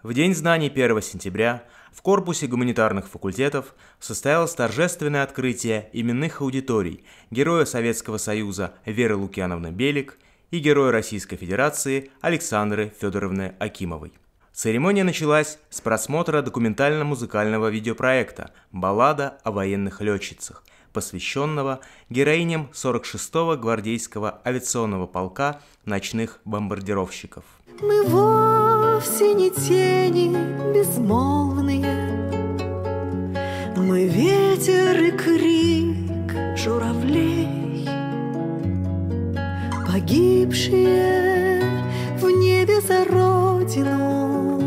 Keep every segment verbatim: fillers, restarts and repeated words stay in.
В День знаний первого сентября в корпусе гуманитарных факультетов состоялось торжественное открытие именных аудиторий героя Советского Союза Веры Лукьяновны Белик и героя Российской Федерации Александры Федоровны Акимовой. Церемония началась с просмотра документально-музыкального видеопроекта «Баллада о военных летчицах», посвященного героиням сорок шестого гвардейского авиационного полка ночных бомбардировщиков. Мы вовсе не тени безмолвные, мы ветер и крик журавлей, погибшие в небе за родину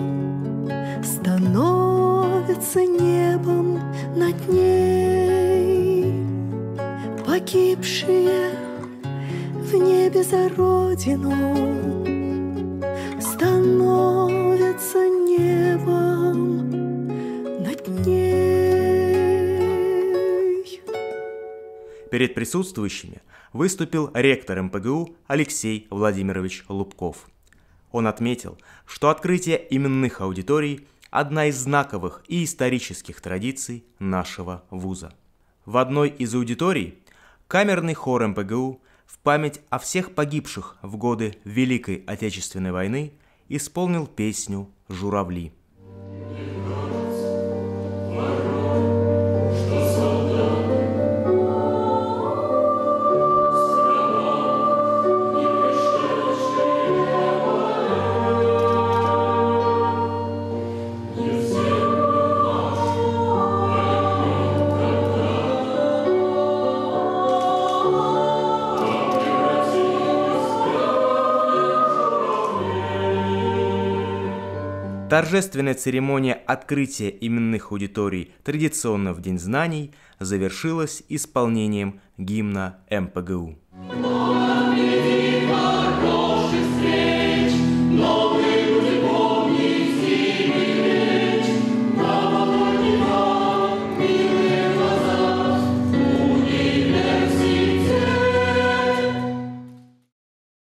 становятся небом над ней, погибшие в небе за родину становятся небом над ней. Перед присутствующими выступил ректор эм пэ гэ у Алексей Владимирович Лубков. Он отметил, что открытие именных аудиторий – одна из знаковых и исторических традиций нашего вуза. В одной из аудиторий камерный хор эм пэ гэ у в память о всех погибших в годы Великой Отечественной войны исполнил песню «Журавли». Торжественная церемония открытия именных аудиторий традиционно в День знаний завершилась исполнением гимна эм пэ гэ у.